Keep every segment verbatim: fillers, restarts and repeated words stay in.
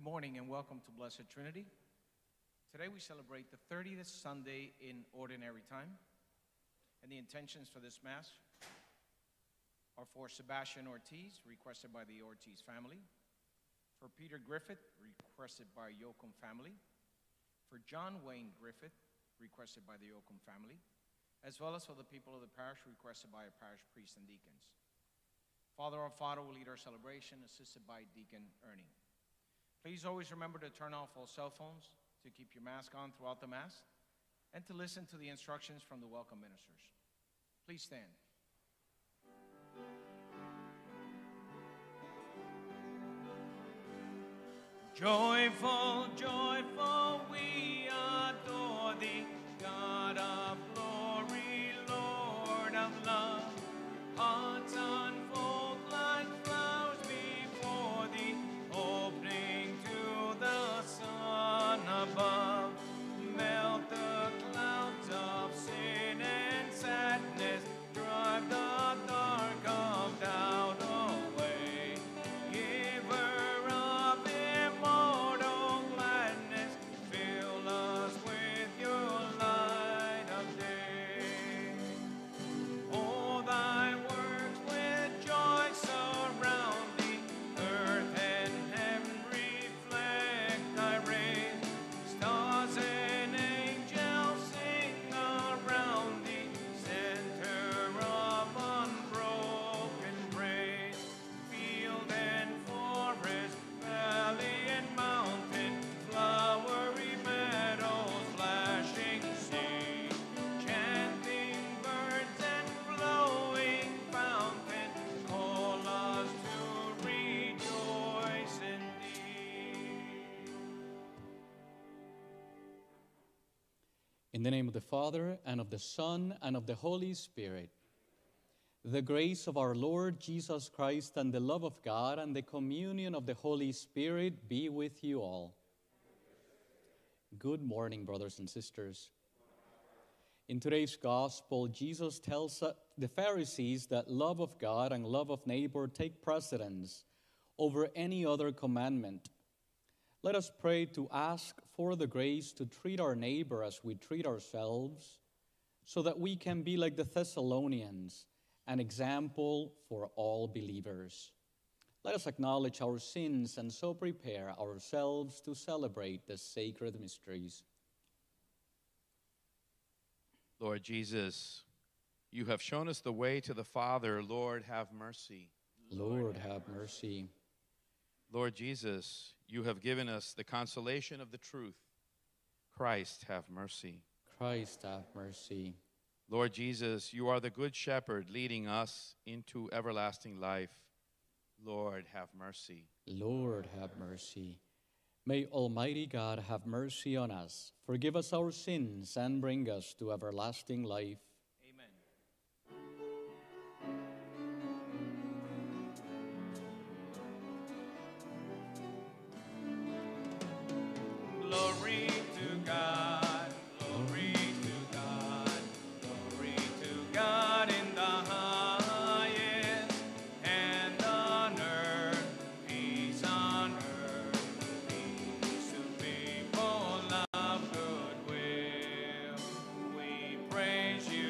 morning and welcome to Blessed Trinity. Today we celebrate the thirtieth Sunday in Ordinary Time, and the intentions for this Mass are for Sebastian Ortiz, requested by the Ortiz family, for Peter Griffith, requested by Yocum family, for John Wayne Griffith, requested by the Yocum family, as well as for the people of the parish, requested by our parish priests and deacons. Father Alfaro will lead our celebration, assisted by Deacon Ernie. Please always remember to turn off all cell phones, to keep your mask on throughout the Mass, and to listen to the instructions from the welcome ministers. Please stand. Joyful, joyful, we adore thee, God of glory, Lord of love. Hearts unfold like flowers before thee, opening to the sun above. Melt the clouds of sin and sadness, drive the dark of doubt away. Giver of immortal gladness, fill us with your light of day. Oh, thy works with joy surround thee, earth and heaven reflect thy rays. Stars and angels sing around thee, center of unbroken praise. Field and forest, valley and mountain, flowery meadows, flashing sea, chanting birds and flowing fountain, call us to rejoice in thee. In the name of the Father, and of the Son, and of the Holy Spirit, the grace of our Lord Jesus Christ, and the love of God, and the communion of the Holy Spirit be with you all. Good morning, brothers and sisters. In today's Gospel, Jesus tells uh, the Pharisees that love of God and love of neighbor take precedence over any other commandment. Let us pray to ask for the grace to treat our neighbor as we treat ourselves, so that we can be like the Thessalonians, an example for all believers. Let us acknowledge our sins and so prepare ourselves to celebrate the sacred mysteries. Lord Jesus, you have shown us the way to the Father. Lord, have mercy. Lord, have mercy. Lord Jesus, you have given us the consolation of the truth. Christ, have mercy. Christ, have mercy. Lord Jesus, you are the good shepherd leading us into everlasting life. Lord, have mercy. Lord, have mercy. May Almighty God have mercy on us, forgive us our sins, and bring us to everlasting life. Glory to God, glory to God, glory to God in the highest, and on earth, peace on earth, peace to people of goodwill. We praise you,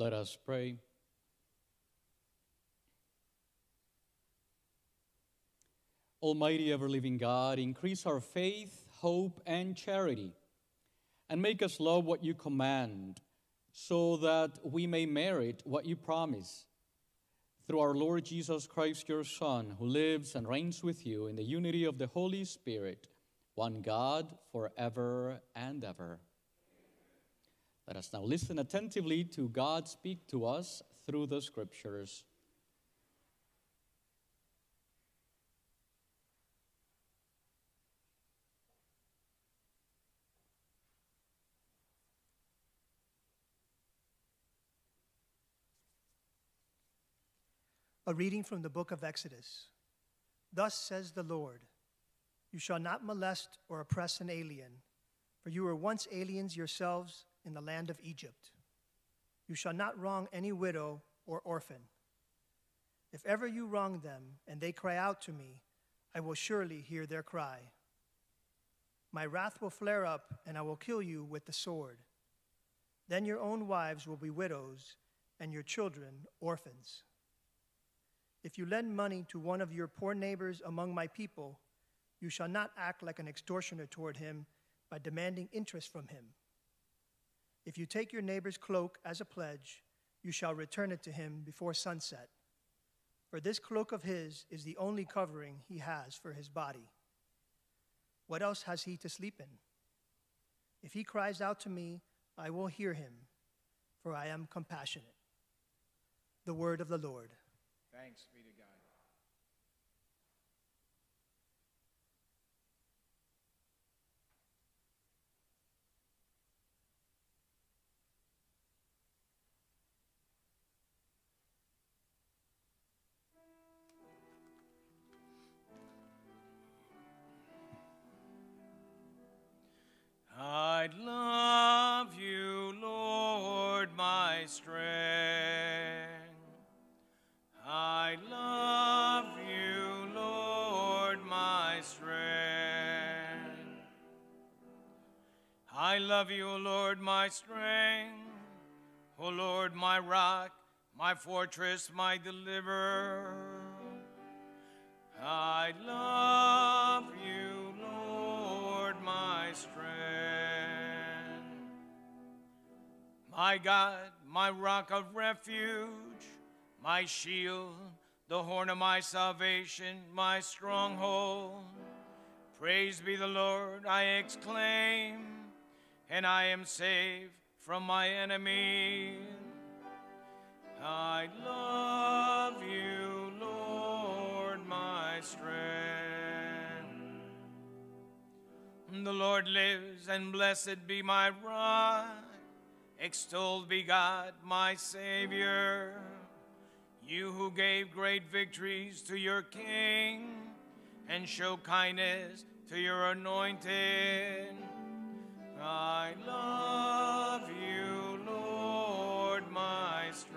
Let us pray. Almighty ever-living God, increase our faith, hope, and charity, and make us love what you command, so that we may merit what you promise. Through our Lord Jesus Christ, your Son, who lives and reigns with you in the unity of the Holy Spirit, one God, forever and ever. Let us now listen attentively to God speak to us through the Scriptures. A reading from the book of Exodus. Thus says the Lord, you shall not molest or oppress an alien, for you were once aliens yourselves in the land of Egypt. You shall not wrong any widow or orphan. If ever you wrong them and they cry out to me, I will surely hear their cry. My wrath will flare up and I will kill you with the sword. Then your own wives will be widows and your children orphans. If you lend money to one of your poor neighbors among my people, you shall not act like an extortioner toward him by demanding interest from him. If you take your neighbor's cloak as a pledge, you shall return it to him before sunset. For this cloak of his is the only covering he has for his body. What else has he to sleep in? If he cries out to me, I will hear him, for I am compassionate. The word of the Lord. Thanks be to God. I'd love you, Lord, my strength. I love you, Lord, my strength. I love you, O Lord, my strength. O Lord, my rock, my fortress, my deliverer. I love you, Lord, my strength. My God, my rock of refuge, my shield, the horn of my salvation, my stronghold. Praise be the Lord, I exclaim, and I am saved from my enemy. I love you, Lord, my strength. The Lord lives, and blessed be my rock. Extolled be God, my Savior. You who gave great victories to your King and show kindness to your anointed. I love you, Lord, my strength.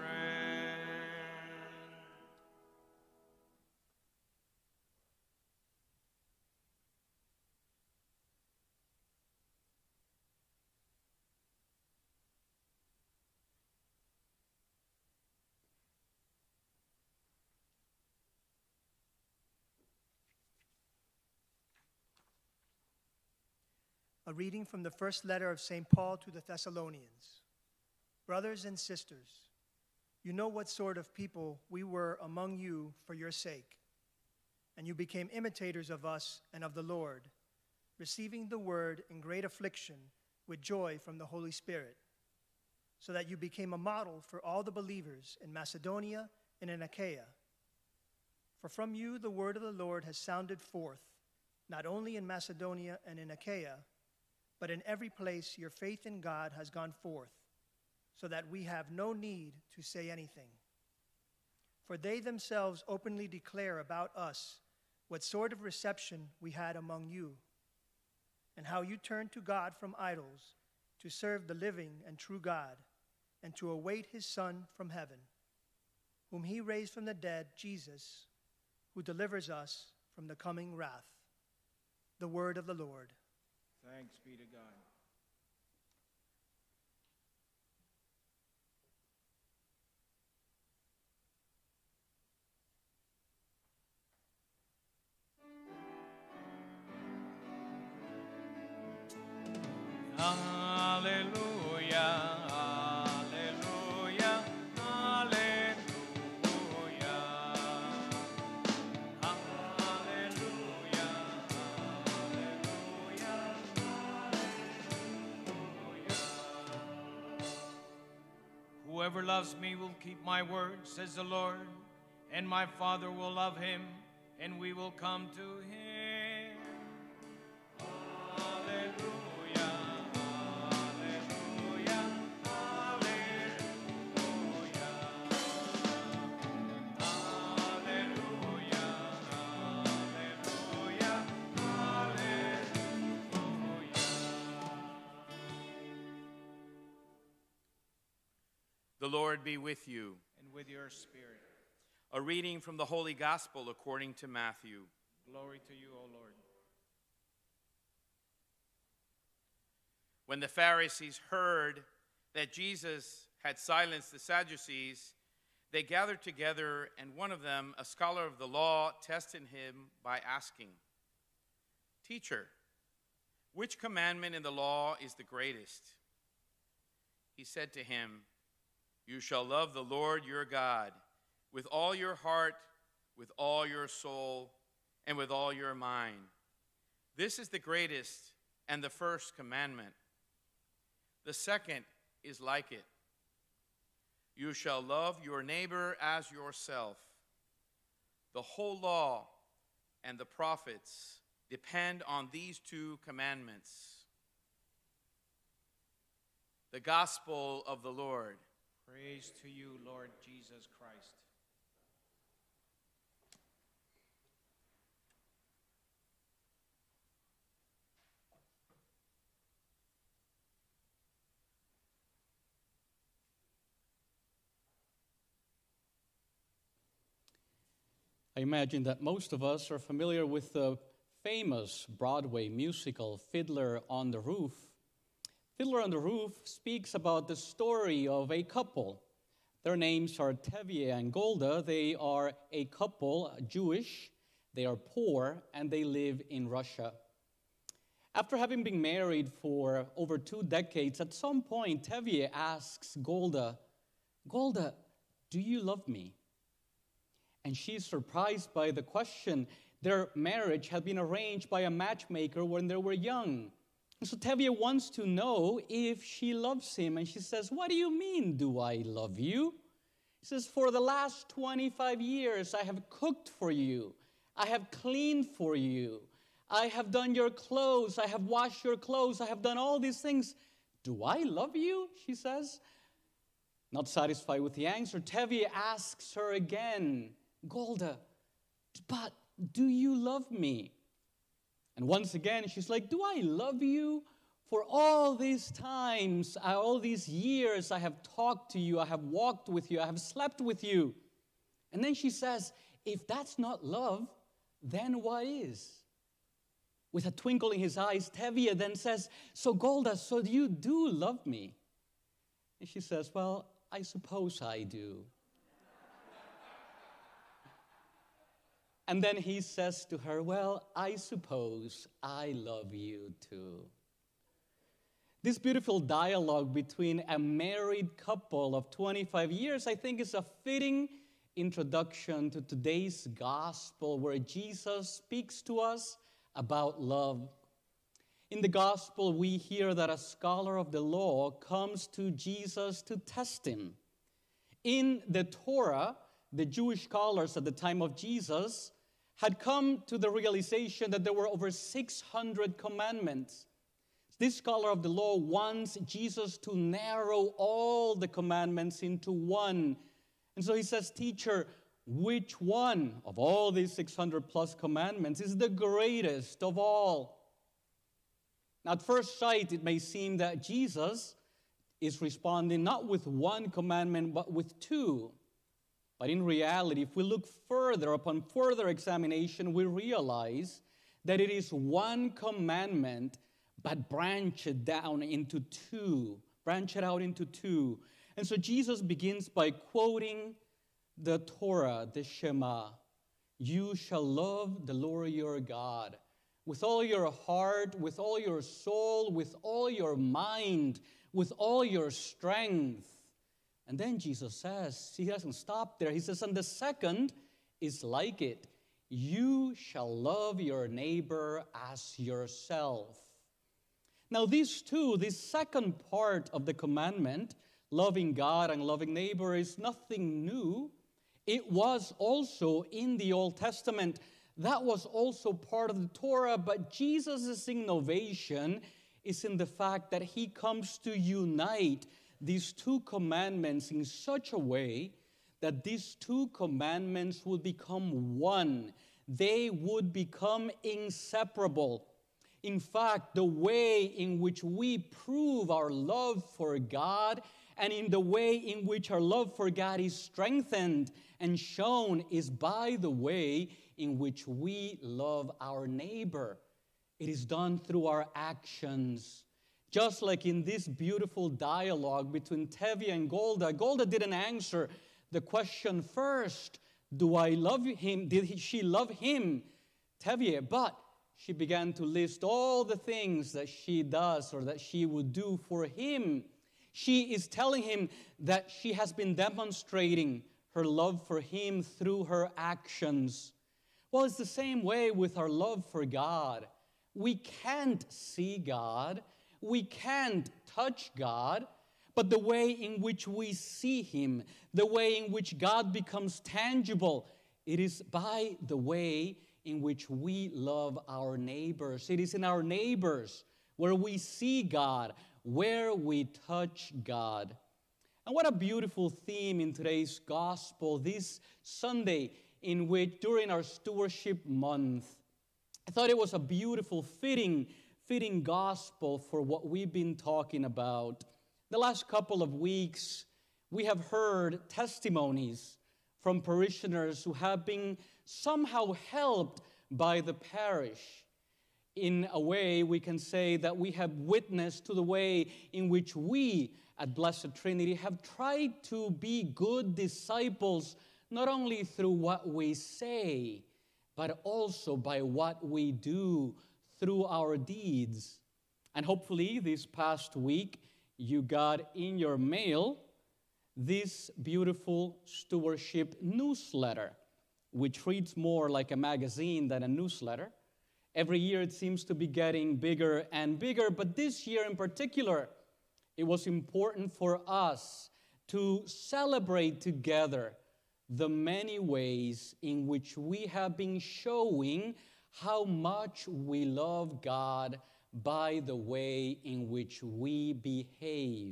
A reading from the first letter of Saint Paul to the Thessalonians. Brothers and sisters, you know what sort of people we were among you for your sake, and you became imitators of us and of the Lord, receiving the word in great affliction with joy from the Holy Spirit, so that you became a model for all the believers in Macedonia and in Achaia. For from you the word of the Lord has sounded forth, not only in Macedonia and in Achaia, but in every place your faith in God has gone forth, so that we have no need to say anything. For they themselves openly declare about us what sort of reception we had among you, and how you turned to God from idols to serve the living and true God, and to await his Son from heaven, whom he raised from the dead, Jesus, who delivers us from the coming wrath. The word of the Lord. Thanks be to God. Hallelujah, hallelujah, hallelujah. Hallelujah, hallelujah, hallelujah. Whoever loves me will keep my word, says the Lord, and my Father will love him, and we will come to him. Hallelujah, hallelujah, hallelujah. Hallelujah, hallelujah, hallelujah. The Lord be with you. And with your spirit. A reading from the Holy Gospel according to Matthew. Glory to you, O Lord. When the Pharisees heard that Jesus had silenced the Sadducees, they gathered together, and one of them, a scholar of the law, tested him by asking, "Teacher, which commandment in the law is the greatest?" He said to him, "You shall love the Lord your God with all your heart, with all your soul, and with all your mind. This is the greatest and the first commandment. The second is like it. You shall love your neighbor as yourself. The whole law and the prophets depend on these two commandments." The Gospel of the Lord. Praise to you, Lord Jesus Christ. I imagine that most of us are familiar with the famous Broadway musical, Fiddler on the Roof. Fiddler on the Roof speaks about the story of a couple. Their names are Tevye and Golda. They are a couple, Jewish, they are poor, and they live in Russia. After having been married for over two decades, at some point, Tevye asks Golda, "Golda, do you love me?" And she's surprised by the question. Their marriage had been arranged by a matchmaker when they were young. And so Tevye wants to know if she loves him. And she says, "What do you mean, do I love you?" He says, "For the last twenty-five years, I have cooked for you. I have cleaned for you. I have done your clothes. I have washed your clothes. I have done all these things. Do I love you?" she says. Not satisfied with the answer, Tevye asks her again, "Golda, but do you love me?" And once again, she's like, "Do I love you? For all these times, all these years, I have talked to you, I have walked with you, I have slept with you." And then she says, "If that's not love, then what is?" With a twinkle in his eyes, Tevye then says, "So Golda, so you do love me?" And she says, "Well, I suppose I do." And then he says to her, "Well, I suppose I love you too." This beautiful dialogue between a married couple of twenty-five years, I think, is a fitting introduction to today's gospel, where Jesus speaks to us about love. In the gospel, we hear that a scholar of the law comes to Jesus to test him. In the Torah, the Jewish scholars at the time of Jesus had come to the realization that there were over six hundred commandments. This scholar of the law wants Jesus to narrow all the commandments into one. And so he says, "Teacher, which one of all these six hundred plus commandments is the greatest of all?" Now, at first sight, it may seem that Jesus is responding not with one commandment, but with two. But in reality, if we look further, upon further examination, we realize that it is one commandment, but branched down into two, branched out into two. And so Jesus begins by quoting the Torah, the Shema. "You shall love the Lord your God with all your heart, with all your soul, with all your mind, with all your strength. And then Jesus says, he doesn't stop there. He says, and the second is like it. You shall love your neighbor as yourself. Now these two, this second part of the commandment, loving God and loving neighbor, is nothing new. It was also in the Old Testament. That was also part of the Torah, but Jesus' innovation is in the fact that he comes to unite these two commandments in such a way that these two commandments would become one. They would become inseparable. In fact, the way in which we prove our love for God and in the way in which our love for God is strengthened and shown is by the way in which we love our neighbor. It is done through our actions. Just like in this beautiful dialogue between Tevye and Golda, Golda didn't answer the question first, do I love him? Did he, she love him, Tevye? But she began to list all the things that she does or that she would do for him. She is telling him that she has been demonstrating her love for him through her actions. Well, it's the same way with our love for God. We can't see God. We can't touch God. But the way in which we see him, the way in which God becomes tangible, it is by the way in which we love our neighbors. It is in our neighbors where we see God, where we touch God. And what a beautiful theme in today's gospel, this Sunday, in which during our stewardship month, I thought it was a beautiful, fitting, fitting gospel for what we've been talking about. The last couple of weeks, we have heard testimonies from parishioners who have been somehow helped by the parish. In a way, we can say that we have witnessed to the way in which we at Blessed Trinity have tried to be good disciples, not only through what we say, but also by what we do through our deeds. And hopefully this past week, you got in your mail this beautiful stewardship newsletter, which reads more like a magazine than a newsletter. Every year it seems to be getting bigger and bigger, but this year in particular, it was important for us to celebrate together the many ways in which we have been showing how much we love God by the way in which we behave.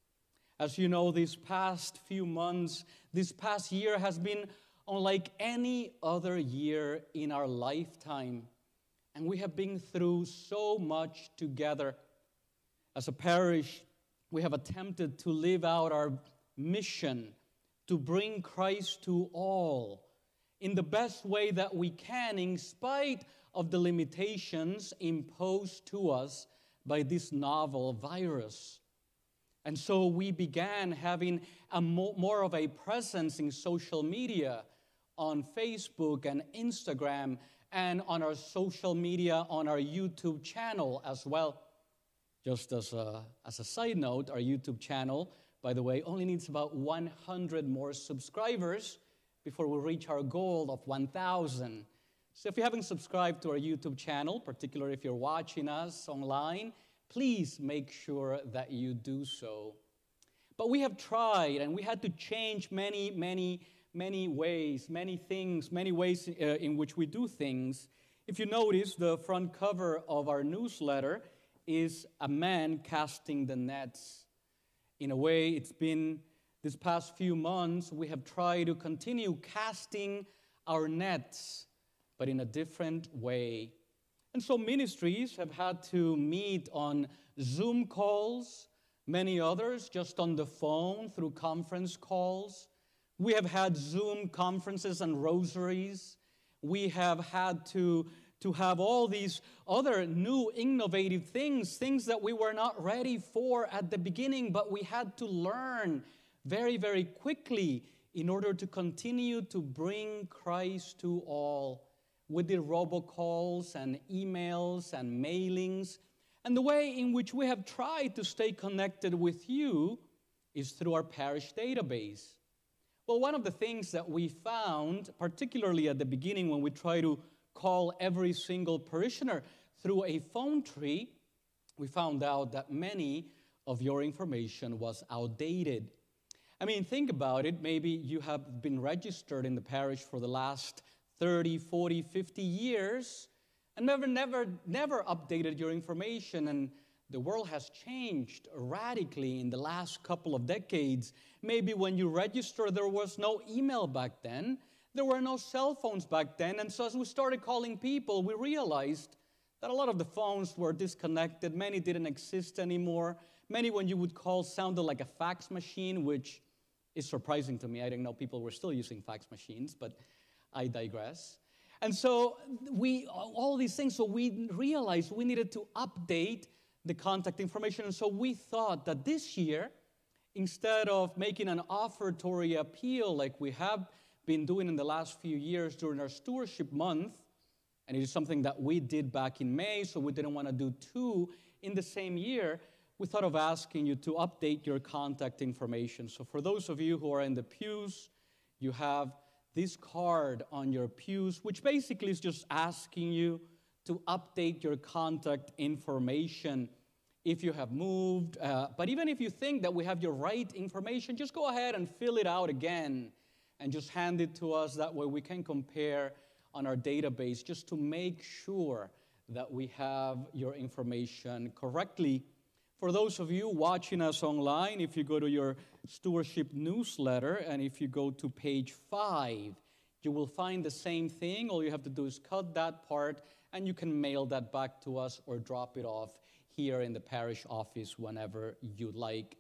As you know, these past few months, this past year has been unlike any other year in our lifetime. And we have been through so much together. As a parish, we have attempted to live out our mission to bring Christ to all in the best way that we can, in spite of the limitations imposed to us by this novel virus. And so we began having a mo- more of a presence in social media, on Facebook and Instagram, and on our social media, on our YouTube channel as well. Just as a, as a side note, our YouTube channel, by the way, only needs about one hundred more subscribers before we reach our goal of one thousand. So if you haven't subscribed to our YouTube channel, particularly if you're watching us online, please make sure that you do so. But we have tried, and we had to change many, many, many ways, many things, many ways uh, in which we do things. If you notice, the front cover of our newsletter is a man casting the nets. In a way, it's been this past few months, we have tried to continue casting our nets, but in a different way. And so ministries have had to meet on Zoom calls, many others just on the phone through conference calls. We have had Zoom conferences and rosaries. We have had to, to have all these other new innovative things, things that we were not ready for at the beginning, but we had to learn very, very quickly in order to continue to bring Christ to all. We did robocalls and emails and mailings. And the way in which we have tried to stay connected with you is through our parish database. Well, one of the things that we found, particularly at the beginning when we try to call every single parishioner through a phone tree, we found out that many of your information was outdated. I mean, think about it. Maybe you have been registered in the parish for the last thirty, forty, fifty years and never, never, never updated your information. And the world has changed radically in the last couple of decades. Maybe when you registered, there was no email back then. There were no cell phones back then. And so as we started calling people, we realized that a lot of the phones were disconnected. Many didn't exist anymore. Many, when you would call, sounded like a fax machine, which is surprising to me. I didn't know people were still using fax machines, but I digress. And so we, all these things, so we realized we needed to update the contact information. And so we thought that this year, instead of making an offertory appeal like we have been doing in the last few years during our stewardship month, and it is something that we did back in May, so we didn't want to do two in the same year, we thought of asking you to update your contact information. So for those of you who are in the pews, you have this card on your pews, which basically is just asking you to update your contact information if you have moved. Uh, but even if you think that we have your right information, just go ahead and fill it out again and just hand it to us. That way we can compare on our database just to make sure that we have your information correctly. For those of you watching us online, if you go to your stewardship newsletter and if you go to page five, you will find the same thing. All you have to do is cut that part and you can mail that back to us or drop it off here in the parish office whenever you like.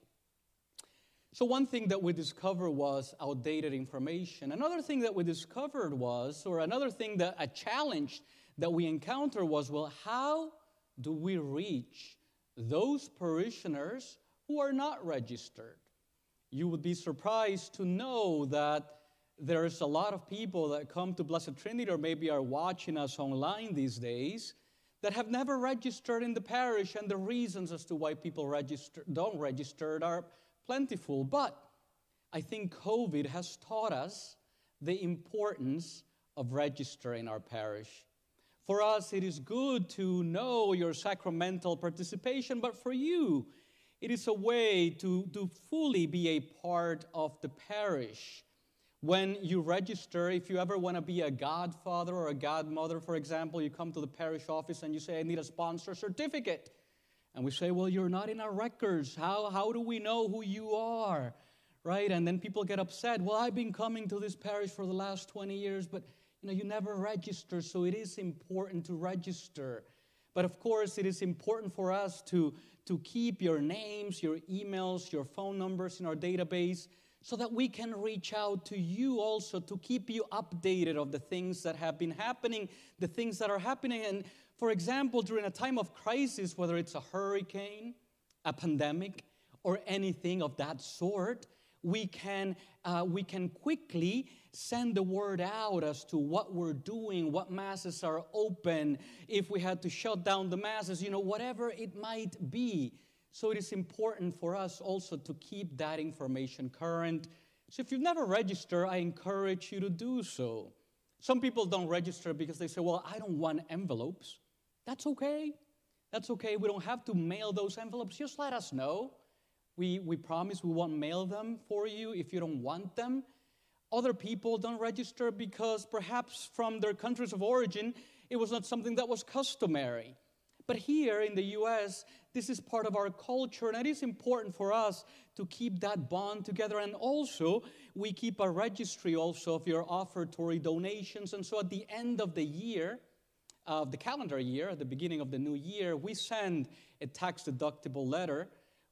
So one thing that we discovered was outdated information. Another thing that we discovered was, or another thing that, a challenge that we encountered was, well, how do we reach those parishioners who are not registered? You would be surprised to know that there's a lot of people that come to Blessed Trinity or maybe are watching us online these days that have never registered in the parish, and the reasons as to why people register, don't register are plentiful. But I think COVID has taught us the importance of registering our parish. For us, it is good to know your sacramental participation, but for you, it is a way to, to fully be a part of the parish. When you register, if you ever want to be a godfather or a godmother, for example, you come to the parish office and you say, I need a sponsor certificate. And we say, well, you're not in our records. How, how do we know who you are? Right? And then people get upset. Well, I've been coming to this parish for the last twenty years, but you know, you never register, so it is important to register. But of course, it is important for us to, to keep your names, your emails, your phone numbers in our database so that we can reach out to you also to keep you updated of the things that have been happening, the things that are happening. And for example, during a time of crisis, whether it's a hurricane, a pandemic, or anything of that sort, we can, uh, we can quickly send the word out as to what we're doing, what masses are open, if we had to shut down the masses, you know, whatever it might be. So it is important for us also to keep that information current. So if you've never registered, I encourage you to do so. Some people don't register because they say, well, I don't want envelopes. That's okay. That's okay. We don't have to mail those envelopes. Just let us know. We, we promise we won't mail them for you if you don't want them. Other people don't register because perhaps from their countries of origin, it was not something that was customary. But here in the U S, this is part of our culture, and it is important for us to keep that bond together. And also, we keep a registry also of your offertory donations. And so at the end of the year, of the calendar year, at the beginning of the new year, we send a tax-deductible letter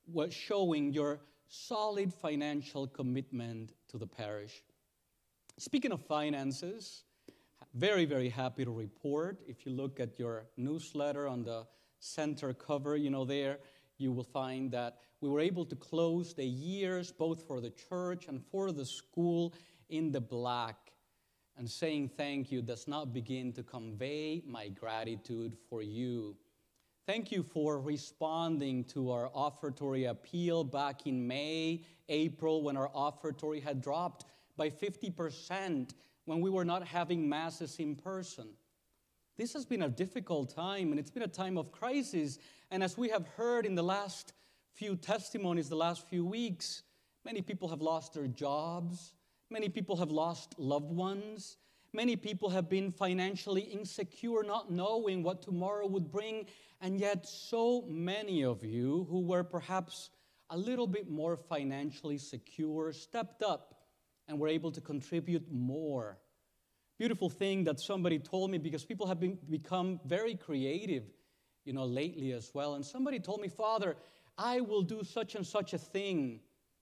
showing your solid financial commitment to the parish. Speaking of finances, very, very happy to report, if you look at your newsletter on the center cover, you know, there, you will find that we were able to close the years, both for the church and for the school, in the black. and saying thank you does not begin to convey my gratitude for you. Thank you for responding to our offertory appeal back in May, April, when our offertory had dropped by fifty percent, when we were not having masses in person. This has been a difficult time, and it's been a time of crisis. And as we have heard in the last few testimonies, the last few weeks, many people have lost their jobs. Many people have lost loved ones. Many people have been financially insecure, not knowing what tomorrow would bring. And yet so many of you who were perhaps a little bit more financially secure stepped up and were able to contribute more. Beautiful thing that somebody told me, because people have been, become very creative, you know, lately as well. And somebody told me, Father, I will do such and such a thing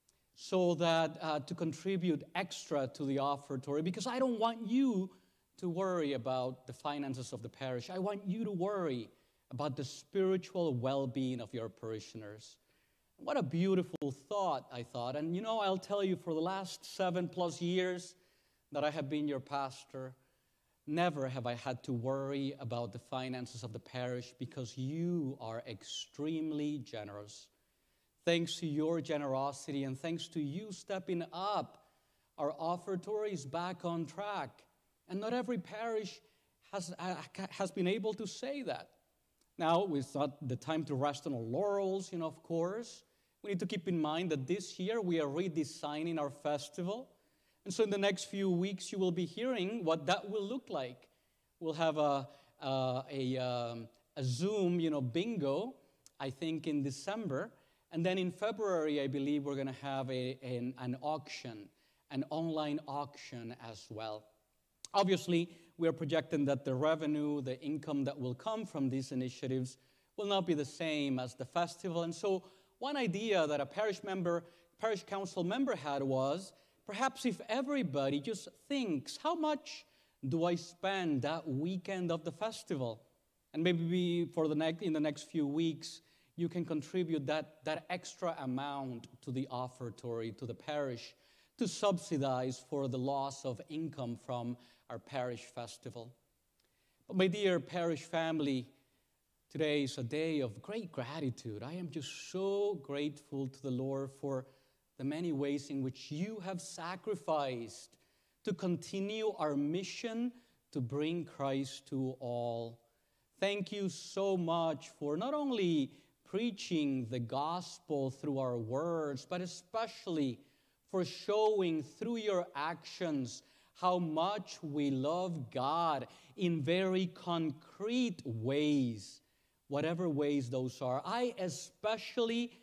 so that uh, to contribute extra to the offertory, because I don't want you to worry about the finances of the parish. I want you to worry about the spiritual well-being of your parishioners. What a beautiful thought, I thought. And you know, I'll tell you, for the last seven plus years that I have been your pastor, never have I had to worry about the finances of the parish, because you are extremely generous. Thanks to your generosity and thanks to you stepping up, our offertory is back on track. And not every parish has, uh, has been able to say that. Now, it's not the time to rest on our laurels, you know, of course. We need to keep in mind that this year we are redesigning our festival. And so in the next few weeks, you will be hearing what that will look like. We'll have a, uh, a, um, a Zoom, you know, bingo, I think in December. And then in February, I believe we're going to have a, an, an auction, an online auction as well. Obviously, we are projecting that the revenue, the income that will come from these initiatives will not be the same as the festival. And so one idea that a parish member, parish council member had was, perhaps if everybody just thinks, how much do I spend that weekend of the festival? And maybe for the next, in the next few weeks, you can contribute that, that extra amount to the offertory, to the parish, to subsidize for the loss of income from our parish festival. But my dear parish family, today is a day of great gratitude. I am just so grateful to the Lord for the many ways in which you have sacrificed to continue our mission to bring Christ to all. Thank you so much for not only preaching the gospel through our words, but especially for showing through your actions how much we love God in very concrete ways, whatever ways those are. I especially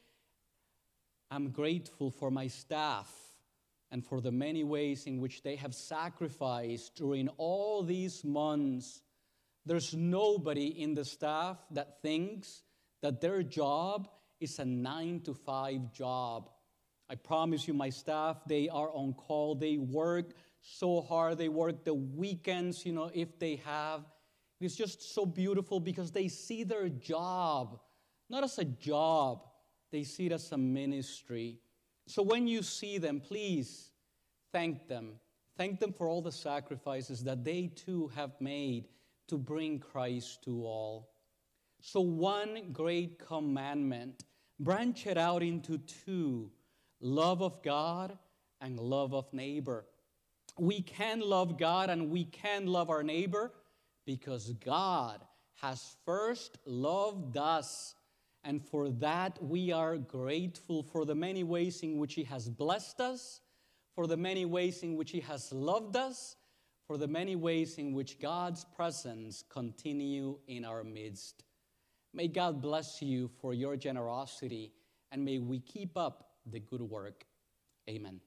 am grateful for my staff and for the many ways in which they have sacrificed during all these months. There's nobody in the staff that thinks that their job is a nine to five job. I promise you, my staff, they are on call. They work so hard. They work the weekends, you know, if they have. It's just so beautiful because they see their job not as a job. They see it as a ministry. So when you see them, please thank them. Thank them for all the sacrifices that they too have made to bring Christ to all. So one great commandment, branch it out into two, love of God and love of neighbor. We can love God and we can love our neighbor because God has first loved us. And for that, we are grateful for the many ways in which He has blessed us, for the many ways in which He has loved us, for the many ways in which God's presence continue in our midst. May God bless you for your generosity, and may we keep up the good work. Amen.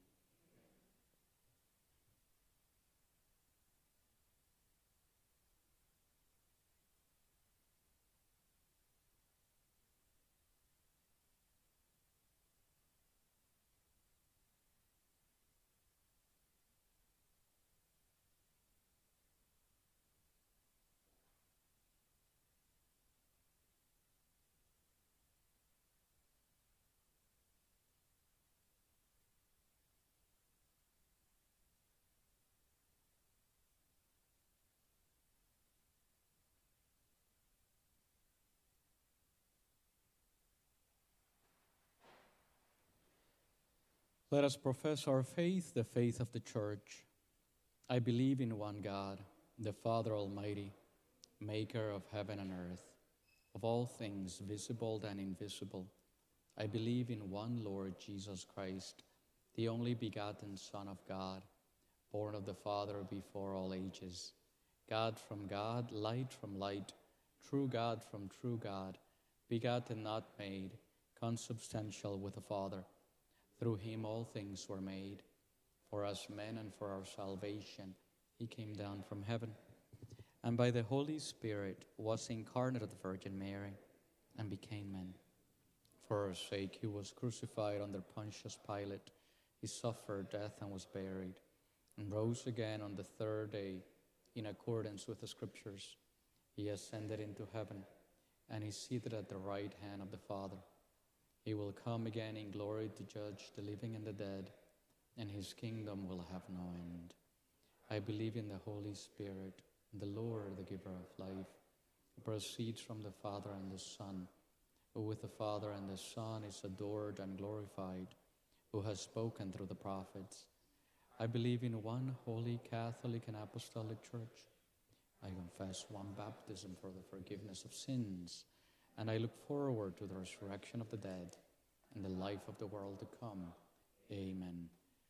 Let us profess our faith, the faith of the Church. I believe in one God, the Father Almighty, maker of heaven and earth, of all things visible and invisible. I believe in one Lord Jesus Christ, the only begotten Son of God, born of the Father before all ages, God from God, light from light, true God from true God, begotten, not made, consubstantial with the Father. Through him all things were made. For us men and for our salvation, he came down from heaven, and by the Holy Spirit was incarnate of the Virgin Mary, and became man. For our sake he was crucified under Pontius Pilate. He suffered death and was buried, and rose again on the third day, in accordance with the Scriptures. He ascended into heaven, and is seated at the right hand of the Father. He will come again in glory to judge the living and the dead, and his kingdom will have no end. I believe in the Holy Spirit, the Lord, the giver of life, who proceeds from the Father and the Son, who with the Father and the Son is adored and glorified, who has spoken through the prophets. I believe in one holy, Catholic, and Apostolic Church. I confess one baptism for the forgiveness of sins, and I look forward to the resurrection of the dead and the life of the world to come. Amen.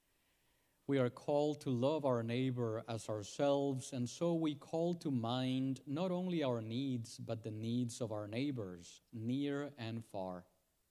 We are called to love our neighbor as ourselves, and so we call to mind not only our needs, but the needs of our neighbors, near and far.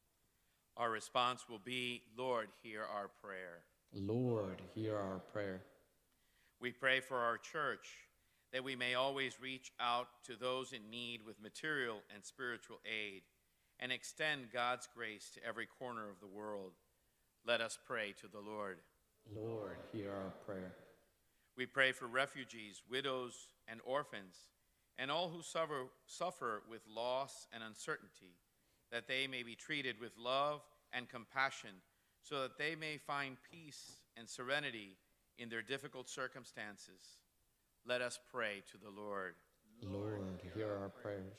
Our response will be, Lord, hear our prayer. Lord, hear our prayer. We pray for our church, that we may always reach out to those in need with material and spiritual aid, and extend God's grace to every corner of the world. Let us pray to the Lord. Lord, hear our prayer. We pray for refugees, widows, and orphans, and all who suffer, suffer with loss and uncertainty, that they may be treated with love and compassion, so that they may find peace and serenity in their difficult circumstances. Let us pray to the Lord. Lord, hear our prayers.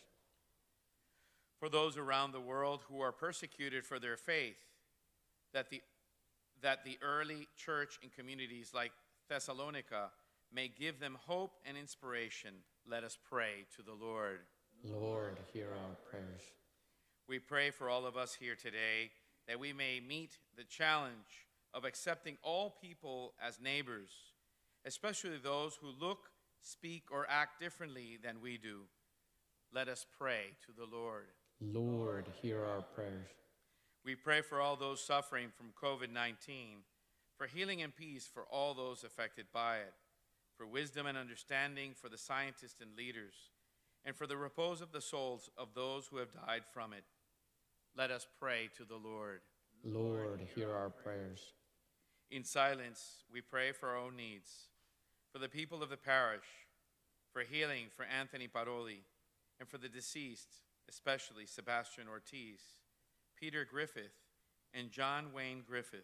For those around the world who are persecuted for their faith, that the, that the early church in communities like Thessalonica may give them hope and inspiration, let us pray to the Lord. Lord, hear our prayers. We pray for all of us here today, that we may meet the challenge of accepting all people as neighbors, especially those who look, speak, or act differently than we do. Let us pray to the Lord. Lord, hear our prayers. We pray for all those suffering from COVID nineteen, for healing and peace for all those affected by it, for wisdom and understanding for the scientists and leaders, and for the repose of the souls of those who have died from it. Let us pray to the Lord. Lord, hear our prayers. In silence, we pray for our own needs, for the people of the parish, for healing for Anthony Paroli, and for the deceased, especially Sebastian Ortiz, Peter Griffith, and John Wayne Griffith.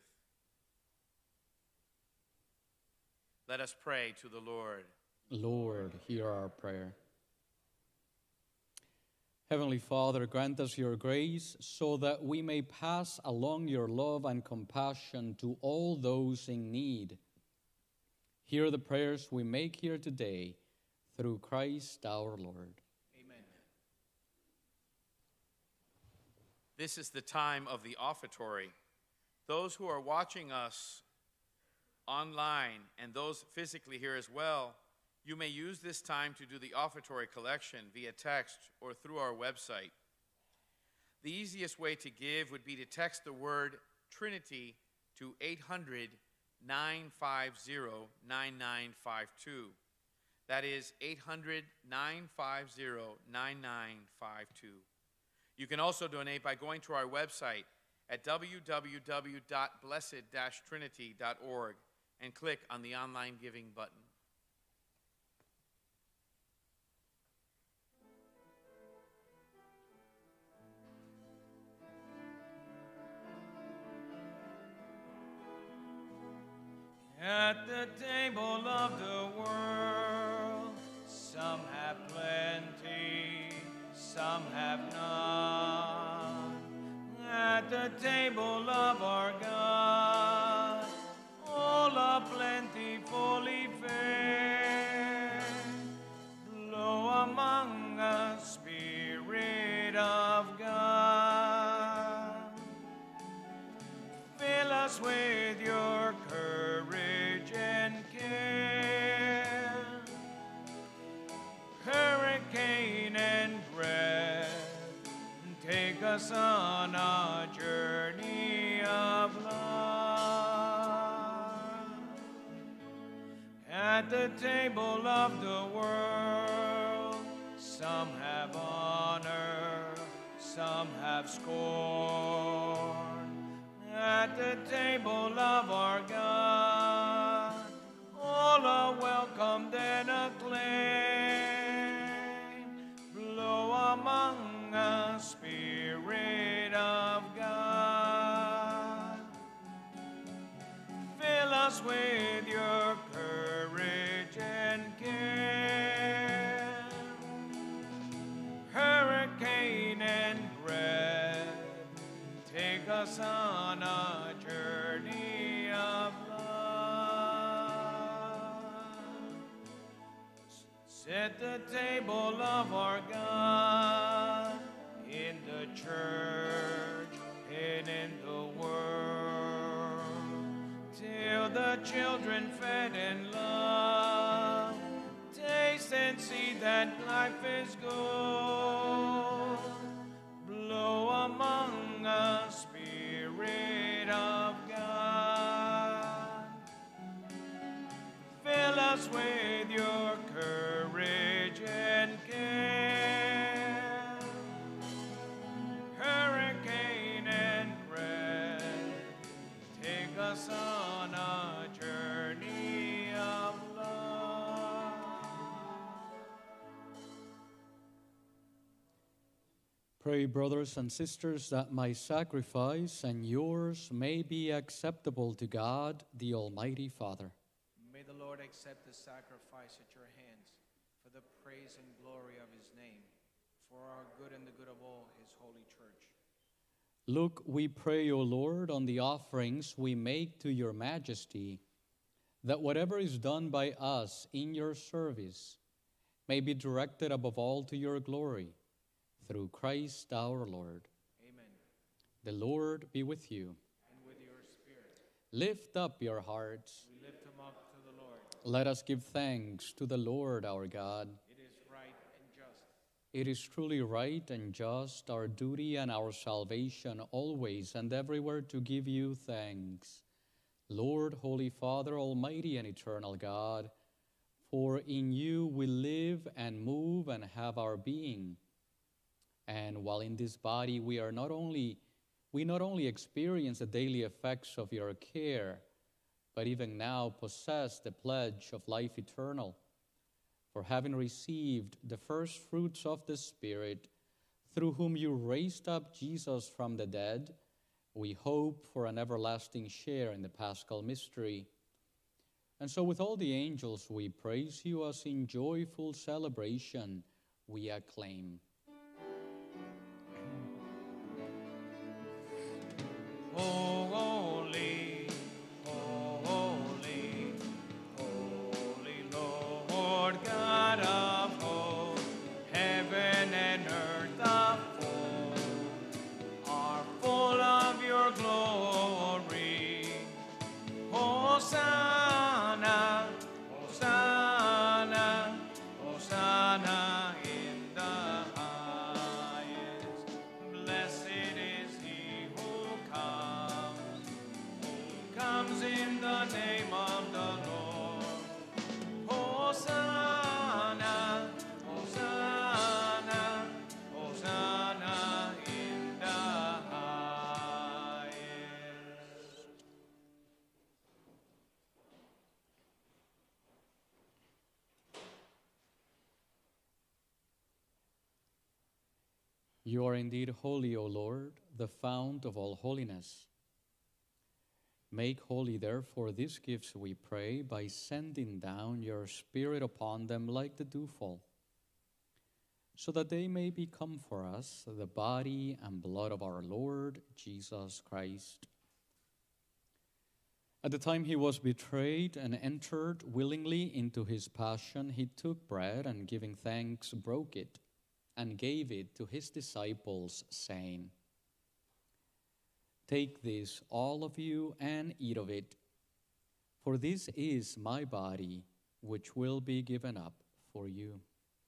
Let us pray to the Lord. Lord, hear our prayer. Heavenly Father, grant us your grace so that we may pass along your love and compassion to all those in need. Hear the prayers we make here today through Christ our Lord. Amen. This is the time of the offertory. Those who are watching us online and those physically here as well, you may use this time to do the offertory collection via text or through our website. The easiest way to give would be to text the word Trinity to eight hundred, nine five zero, nine nine five two. That is eight hundred, nine five zero, nine nine five two. You can also donate by going to our website at w w w dot blessed dash trinity dot org and click on the online giving button. At the table of the world, some have plenty, some have none. At the table of our God, Spirit of God. Fill us with your courage and care. Hurricane and breath, take us on a journey of love. At the table of the world, some have honor, some have scorn. At the table of our God, all are welcomed and acclaimed. Blow among us, Spirit of God. Fill us with your courage and care. Hurricane and breath, take us on a journey of love. Set the table of our God in the church and in the world, till the children fed in love taste and see that life is good. Blow among us, Spirit of God. Fill us with your courage and care. Hurricane and breath, take us on a journey of love. Pray, brothers and sisters, that my sacrifice and yours may be acceptable to God, the Almighty Father. May the Lord accept the sacrifice at your hands for the praise and glory of his name, for our good and the good of all his holy church. Look, we pray, O Lord, on the offerings we make to your majesty, that whatever is done by us in your service may be directed above all to your glory, through Christ our Lord. Amen. The Lord be with you. And with your spirit. Lift up your hearts. We lift them up to the Lord. Let us give thanks to the Lord our God. It is right and just. It is truly right and just, our duty and our salvation, always and everywhere to give you thanks. Lord, Holy Father, Almighty and eternal God, for in you we live and move and have our being. And while in this body we are not only we not only experience the daily effects of your care, but even now possess the pledge of life eternal. For having received the first fruits of the Spirit, through whom you raised up Jesus from the dead, we hope for an everlasting share in the Paschal mystery. And so with all the angels we praise you, as in joyful celebration we acclaim. Oh, holy, oh, holy, holy Lord God of hosts, heaven and earth are full, are full of your glory. Hosanna, Hosanna, Hosanna in the highest. Blessed is he who comes, who comes in the name of the Lord. Hosanna, Hosanna, Hosanna in the highest. You are indeed holy, O Lord, the fount of all holiness. Make holy, therefore, these gifts, we pray, by sending down your Spirit upon them like the dewfall, so that they may become for us the body and blood of our Lord Jesus Christ. At the time he was betrayed and entered willingly into his passion, he took bread and, giving thanks, broke it and gave it to his disciples, saying, "Take this, all of you, and eat of it, for this is my body, which will be given up for you."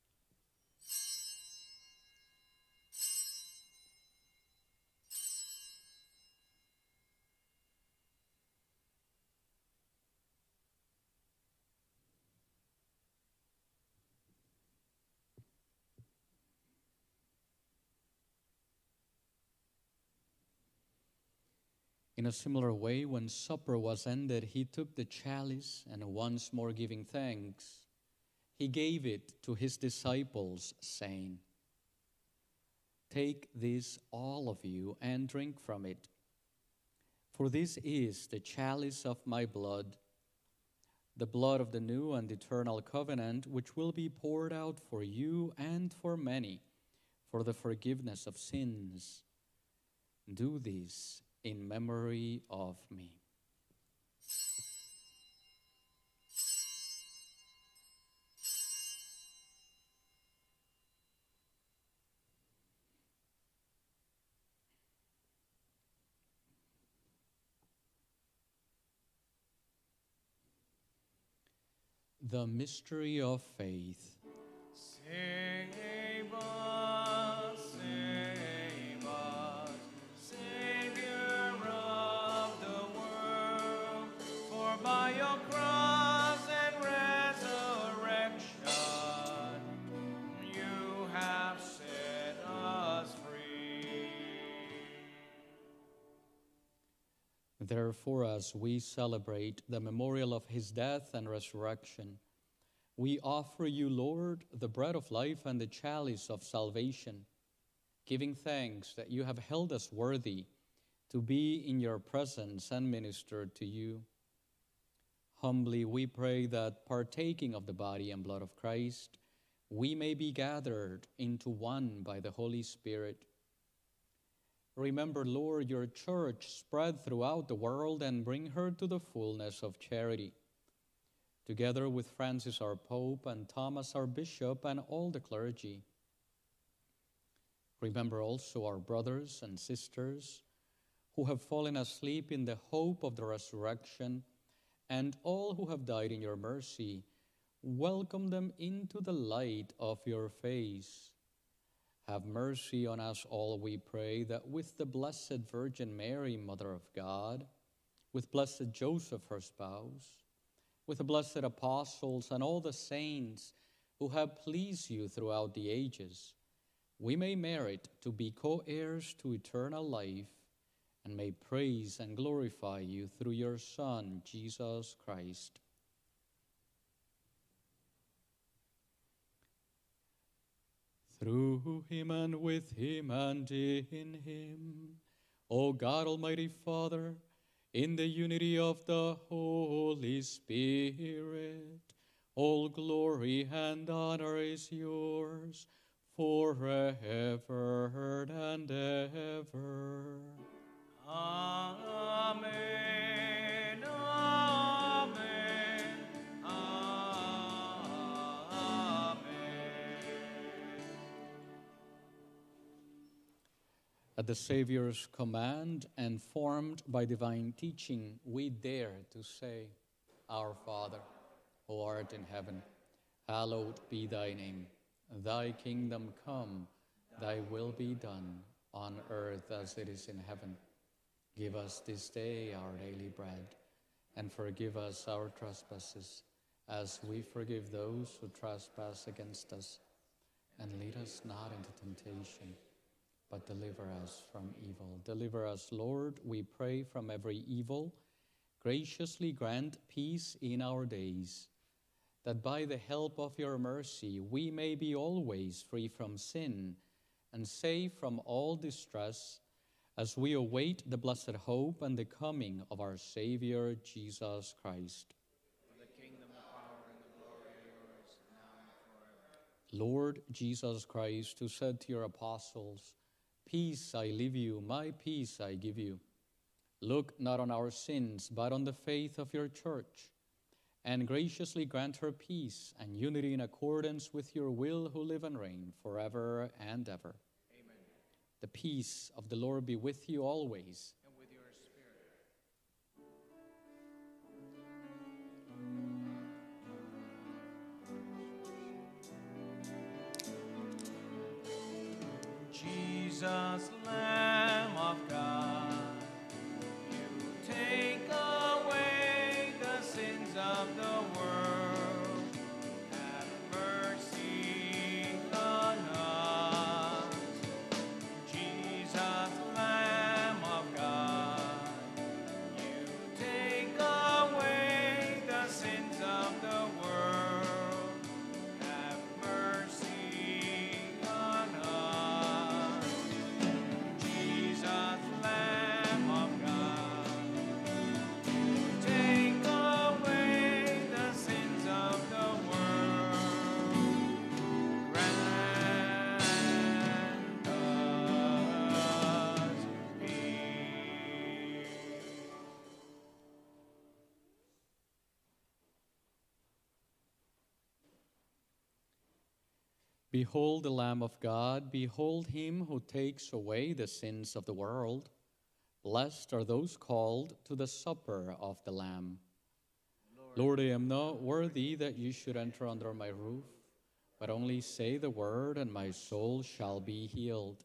In a similar way, when supper was ended, he took the chalice, and once more giving thanks, he gave it to his disciples, saying, "Take this, all of you, and drink from it. For this is the chalice of my blood, the blood of the new and eternal covenant, which will be poured out for you and for many for the forgiveness of sins. Do this in memory of me." The mystery of faith. Save us, save us, Savior of the world, for by your cross and resurrection you have set us free. Therefore, as we celebrate the memorial of his death and resurrection, we offer you, Lord, the bread of life and the chalice of salvation, giving thanks that you have held us worthy to be in your presence and minister to you. Humbly we pray that, partaking of the body and blood of Christ, we may be gathered into one by the Holy Spirit. Remember, Lord, your church spread throughout the world and bring her to the fullness of charity. Together with Francis our Pope and Thomas our Bishop and all the clergy. Remember also our brothers and sisters who have fallen asleep in the hope of the resurrection, and all who have died in your mercy. Welcome them into the light of your face. Have mercy on us all, we pray, that with the Blessed Virgin Mary, Mother of God, with blessed Joseph, her spouse, with the blessed apostles and all the saints who have pleased you throughout the ages, we may merit to be co-heirs to eternal life and may praise and glorify you through your Son, Jesus Christ. Through him and with him and in him, O God, Almighty Father, in the unity of the Holy Spirit, all glory and honor is yours forever and ever. Amen, amen, amen. At the Savior's command and formed by divine teaching, we dare to say, Our Father, who art in heaven, hallowed be thy name. Thy kingdom come, thy will be done, on earth as it is in heaven. Give us this day our daily bread, and forgive us our trespasses, as we forgive those who trespass against us. And lead us not into temptation, but deliver us from evil. Deliver us, Lord, we pray, from every evil. Graciously grant peace in our days, that by the help of your mercy we may be always free from sin and safe from all distress, as we await the blessed hope and the coming of our Savior, Jesus Christ. The kingdom, the power, and the glory are yours, now and forever. Lord Jesus Christ, who said to your apostles, Peace I leave you, my peace I give you. Look not on our sins, but on the faith of your church, and graciously grant her peace and unity in accordance with your will, who live and reign forever and ever. Amen. The peace of the Lord be with you always. And with your spirit. Jesus, Lamb of God, you take away the sins of the world. Have mercy on us. Jesus, Lamb of God, you take away the sins of the world. Have mercy on us. Jesus, Lamb of God, you take away the sins of the world. Grant us peace. Behold the Lamb of God, behold him who takes away the sins of the world. Blessed are those called to the supper of the Lamb. Lord, I am not worthy that you should enter under my roof, but only say the word, and my soul shall be healed.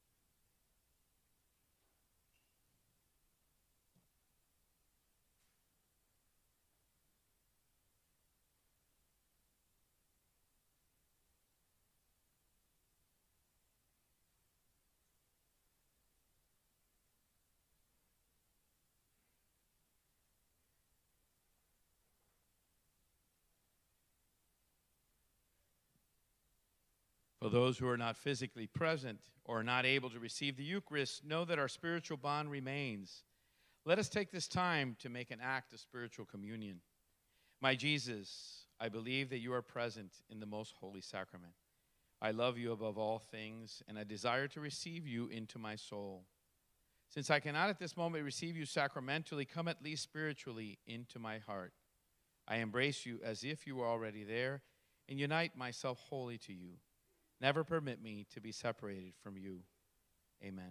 For those who are not physically present or are not able to receive the Eucharist, know that our spiritual bond remains. Let us take this time to make an act of spiritual communion. My Jesus, I believe that you are present in the most holy sacrament. I love you above all things, and I desire to receive you into my soul. Since I cannot at this moment receive you sacramentally, come at least spiritually into my heart. I embrace you as if you were already there, and unite myself wholly to you. Never permit me to be separated from you. Amen.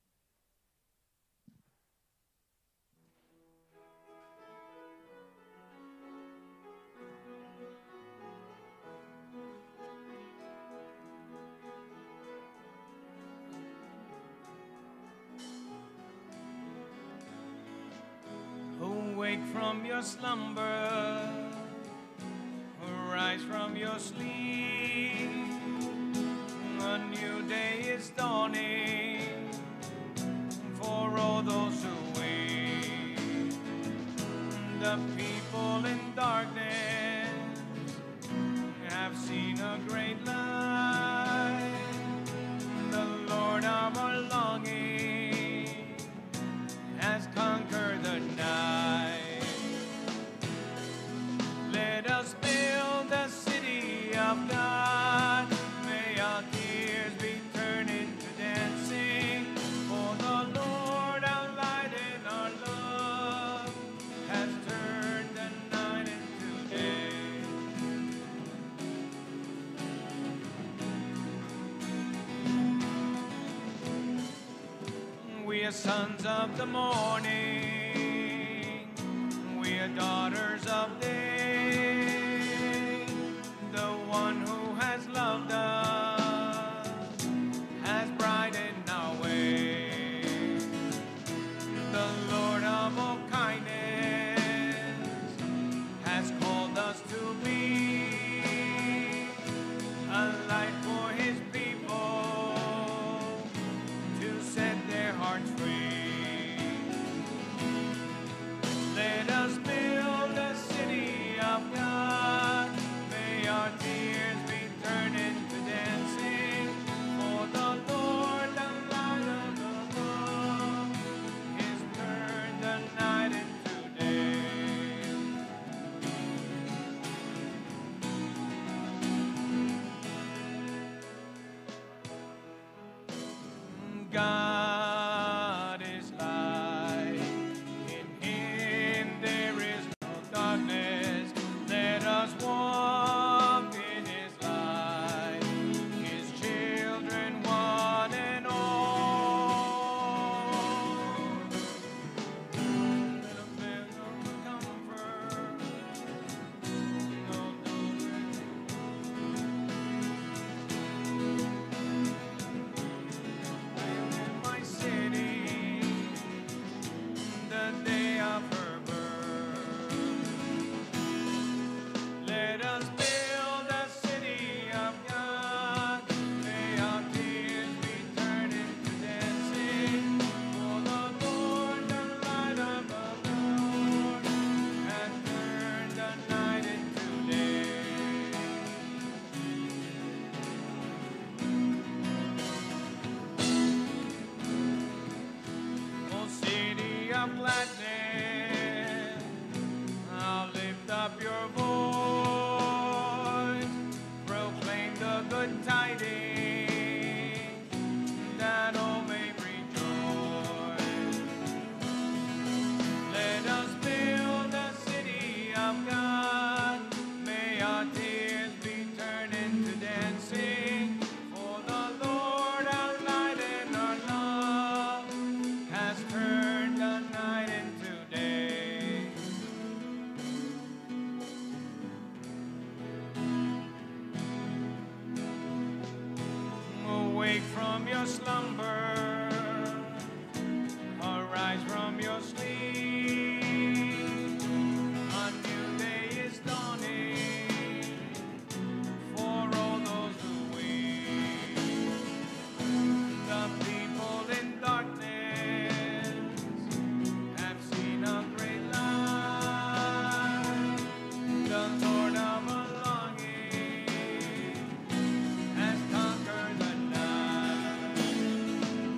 Awake from your slumber, arise from your sleep. A new day is dawning for all those who wait. The people in darkness have seen a great light. The Lord of our longing has conquered the night. Let us build the city of God. May our tears be turned into dancing. For the Lord, our light and our love, has turned the night into day. We are sons of the morning. We are daughters of day. The one who has loved us has brightened our way. The Lord of all kindness has called us to be a light for his people, to set their hearts free. Let us build a city of God. May our tears be turned into dancing. For the Lord, the light of the world, has turned the night into day. God is light. In him there is no darkness. tidings, that all may rejoice. Let us build the city of God. May our tears be turned into dancing. For the Lord, our light and our love, has turned the night into day. Awake from your slumber, arise from your sleep. A new day is dawning for all those who weep. The people in darkness have seen a great light. The Lord of our longing has conquered the night.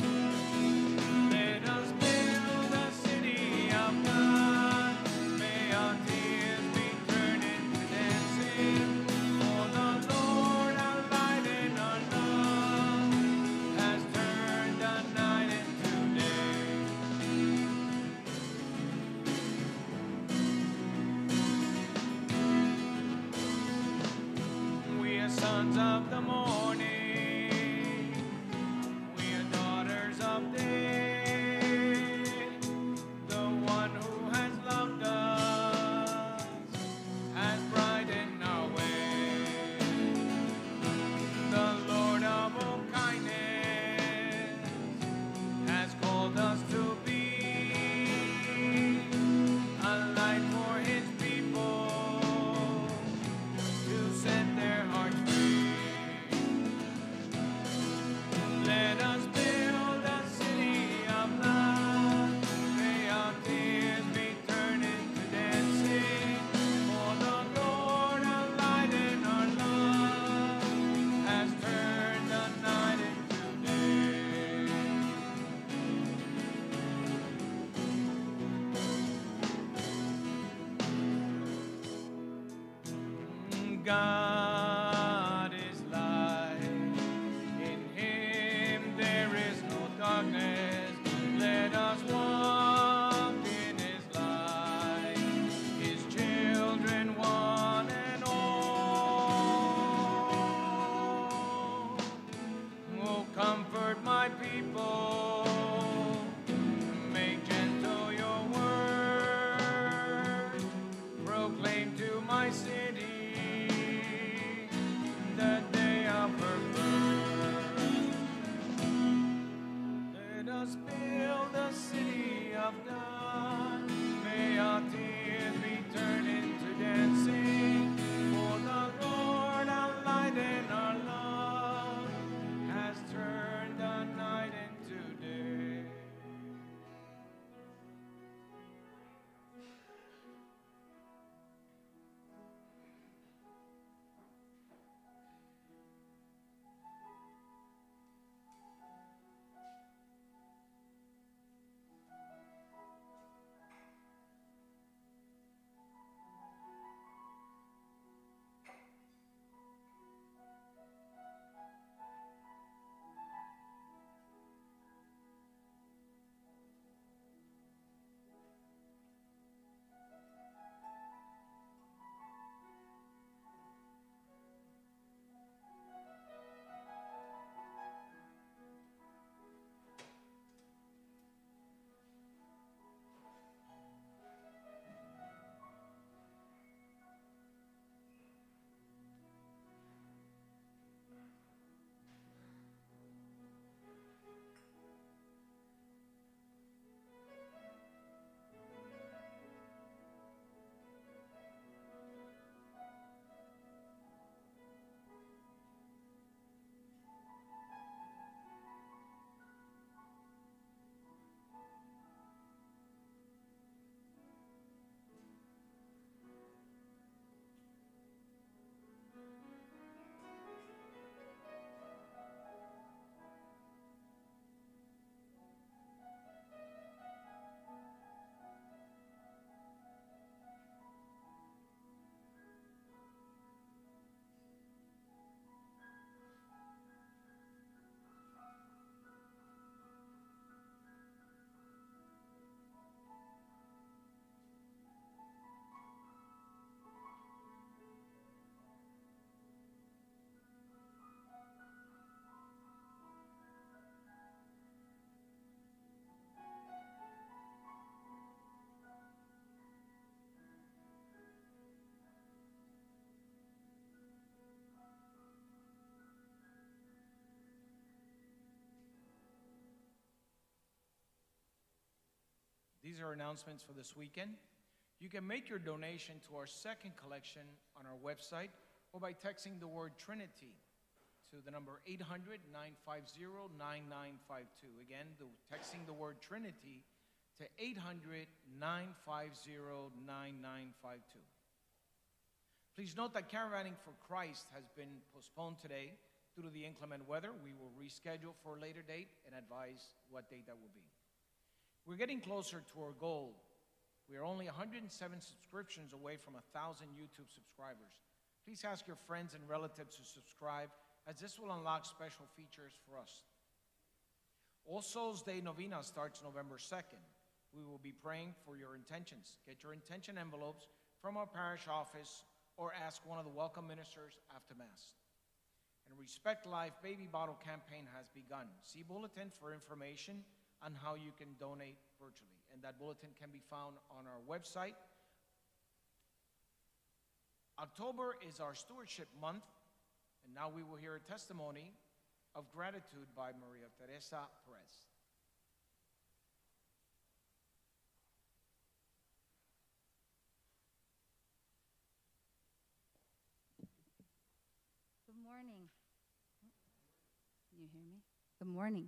These are announcements for this weekend. You can make your donation to our second collection on our website or by texting the word Trinity to the number eight hundred, nine five zero, nine nine five two. Again, the, texting the word Trinity to eight hundred, nine five zero, nine nine five two. Please note that Caravanning for Christ has been postponed today due to the inclement weather. We will reschedule for a later date and advise what date that will be. We're getting closer to our goal. We are only one hundred seven subscriptions away from one thousand YouTube subscribers. Please ask your friends and relatives to subscribe, as this will unlock special features for us. All Souls Day Novena starts November second. We will be praying for your intentions. Get your intention envelopes from our parish office or ask one of the welcome ministers after Mass. And Respect Life Baby Bottle campaign has begun. See bulletin for information on how you can donate virtually. And that bulletin can be found on our website. October is our stewardship month, and now we will hear a testimony of gratitude by Maria Teresa Perez. Good morning. Can you hear me? Good morning.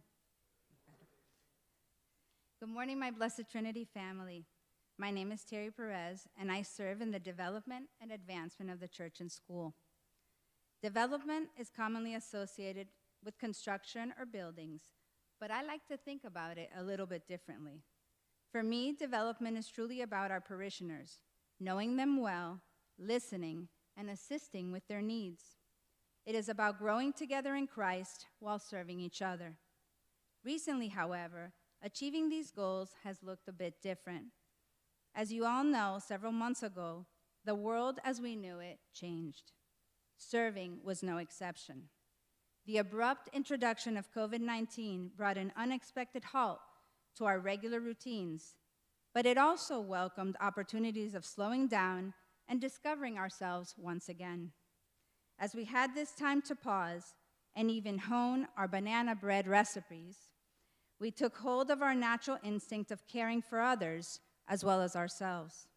Good morning, my Blessed Trinity family. My name is Terry Perez, and I serve in the development and advancement of the church and school. Development is commonly associated with construction or buildings, but I like to think about it a little bit differently. For me, development is truly about our parishioners, knowing them well, listening, and assisting with their needs. It is about growing together in Christ while serving each other. Recently, however, achieving these goals has looked a bit different. As you all know, several months ago, the world as we knew it changed. Serving was no exception. The abrupt introduction of COVID nineteen brought an unexpected halt to our regular routines, but it also welcomed opportunities of slowing down and discovering ourselves once again. As we had this time to pause and even hone our banana bread recipes, we took hold of our natural instinct of caring for others as well as ourselves.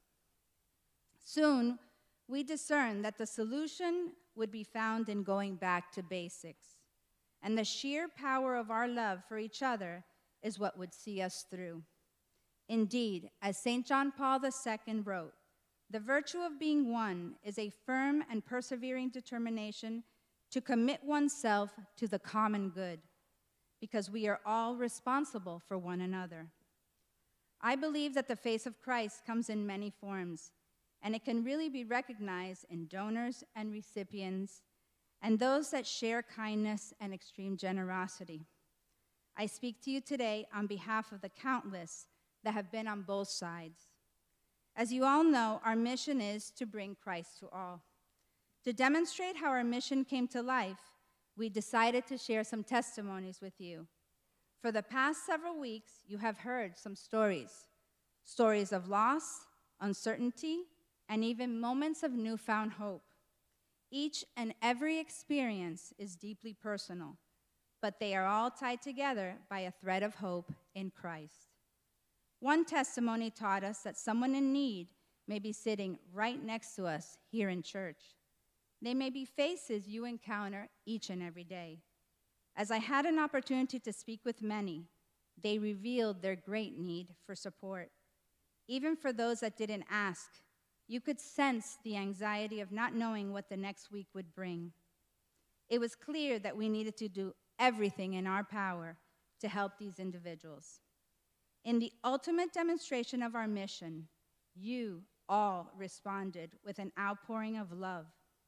Soon, we discerned that the solution would be found in going back to basics, and the sheer power of our love for each other is what would see us through. Indeed, as Saint John Paul the Second wrote, the virtue of being one is a firm and persevering determination to commit oneself to the common good, because we are all responsible for one another. I believe that the face of Christ comes in many forms, and it can really be recognized in donors and recipients, and those that share kindness and extreme generosity. I speak to you today on behalf of the countless that have been on both sides. As you all know, our mission is to bring Christ to all. To demonstrate how our mission came to life, we decided to share some testimonies with you. For the past several weeks, you have heard some stories. Stories of loss, uncertainty, and even moments of newfound hope. Each and every experience is deeply personal, but they are all tied together by a thread of hope in Christ. One testimony taught us that someone in need may be sitting right next to us here in church. They may be faces you encounter each and every day. As I had an opportunity to speak with many, they revealed their great need for support. Even for those that didn't ask, you could sense the anxiety of not knowing what the next week would bring. It was clear that we needed to do everything in our power to help these individuals. In the ultimate demonstration of our mission, you all responded with an outpouring of love.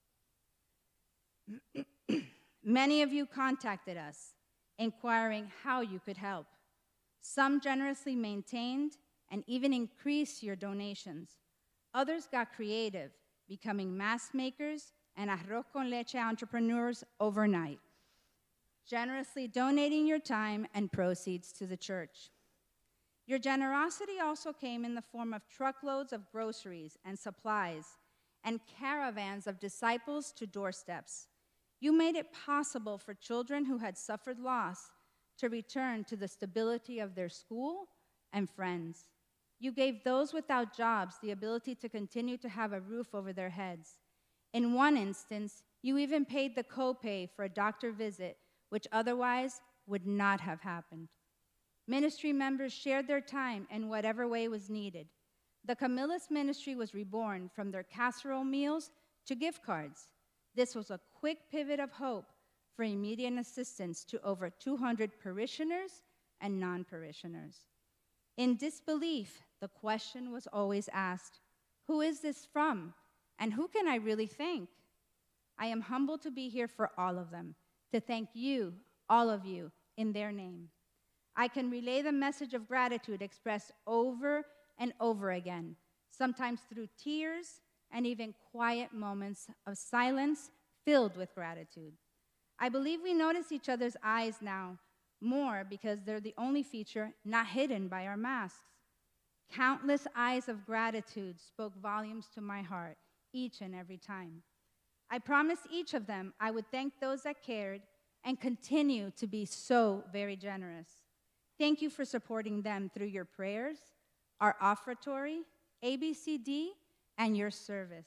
Many of you contacted us, inquiring how you could help. Some generously maintained and even increased your donations. Others got creative, becoming mask makers and arroz con leche entrepreneurs overnight, generously donating your time and proceeds to the church. Your generosity also came in the form of truckloads of groceries and supplies and caravans of disciples to doorsteps. You made it possible for children who had suffered loss to return to the stability of their school and friends. You gave those without jobs the ability to continue to have a roof over their heads. In one instance, you even paid the copay for a doctor visit, which otherwise would not have happened. Ministry members shared their time in whatever way was needed. The Camillus ministry was reborn from their casserole meals to gift cards. This was a quick pivot of hope for immediate assistance to over two hundred parishioners and non-parishioners. In disbelief, the question was always asked, who is this from, and who can I really thank? I am humbled to be here for all of them, to thank you, all of you, in their name. I can relay the message of gratitude expressed over and over again, sometimes through tears and even quiet moments of silence filled with gratitude. I believe we notice each other's eyes now more because they're the only feature not hidden by our masks. Countless eyes of gratitude spoke volumes to my heart each and every time. I promised each of them I would thank those that cared and continue to be so very generous. Thank you for supporting them through your prayers, our offertory, A B C D, and your service.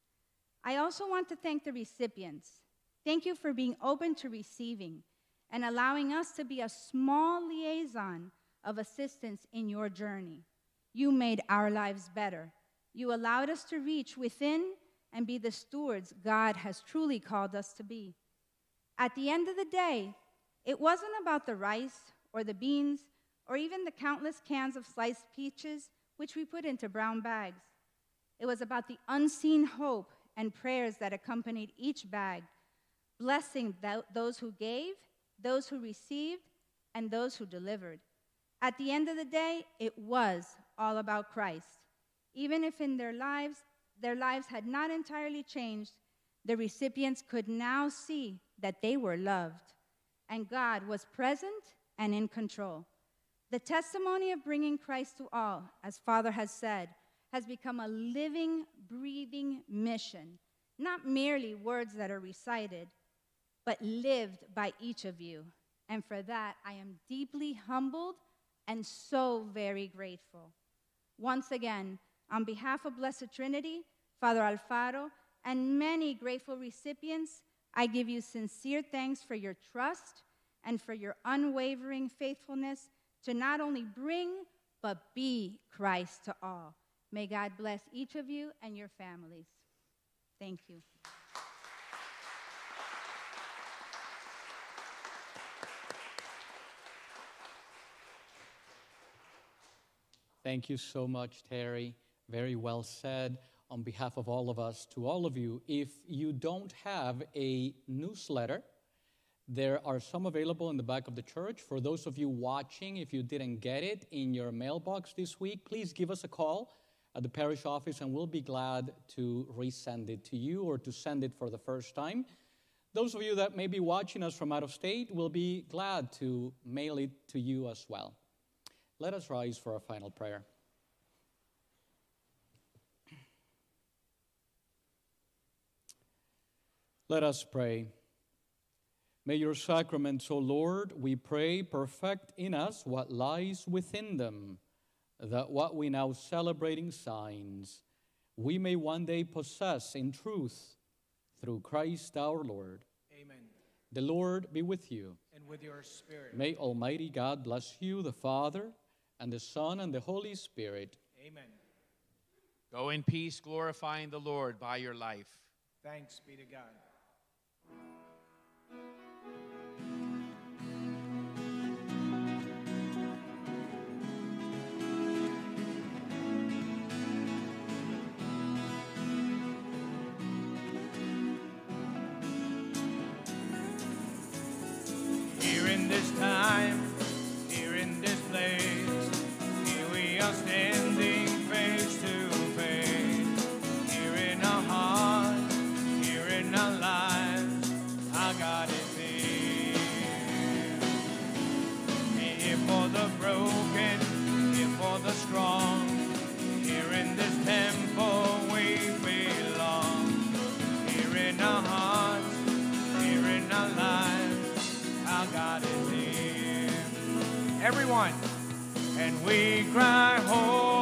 I also want to thank the recipients. Thank you for being open to receiving and allowing us to be a small liaison of assistance in your journey. You made our lives better. You allowed us to reach within and be the stewards God has truly called us to be. At the end of the day, it wasn't about the rice or the beans or even the countless cans of sliced peaches which we put into brown bags. It was about the unseen hope and prayers that accompanied each bag, blessing th- those who gave, those who received, and those who delivered. At the end of the day, it was all about Christ. Even if in their lives, their lives had not entirely changed, the recipients could now see that they were loved, and God was present and in control. The testimony of bringing Christ to all, as Father has said, has become a living, breathing mission, not merely words that are recited, but lived by each of you. And for that, I am deeply humbled and so very grateful. Once again, on behalf of Blessed Trinity, Father Alfaro, and many grateful recipients, I give you sincere thanks for your trust and for your unwavering faithfulness to not only bring, but be Christ to all. May God bless each of you and your families. Thank you. Thank you so much, Terry. Very well said. On behalf of all of us, to all of you, if you don't have a newsletter, there are some available in the back of the church. For those of you watching, if you didn't get it in your mailbox this week, please give us a call at the parish office and we'll be glad to resend it to you or to send it for the first time. Those of you that may be watching us from out of state will be glad to mail it to you as well. Let us rise for our final prayer. Let us pray. May your sacraments, O Lord, we pray, perfect in us what lies within them, that what we now celebrating signs, we may one day possess in truth through Christ our Lord. Amen. The Lord be with you. And with your spirit. May Almighty God bless you, the Father, and the Son, and the Holy Spirit. Amen. Go in peace, glorifying the Lord by your life. Thanks be to God. Here in this time, here in this place, here we are standing face to face. Here in our hearts, here in our lives, our God is here. Here for the broken, here for the strong. Here in this temple we belong. Here in our hearts, here in our lives, our God is here. Everyone, and we cry, holy.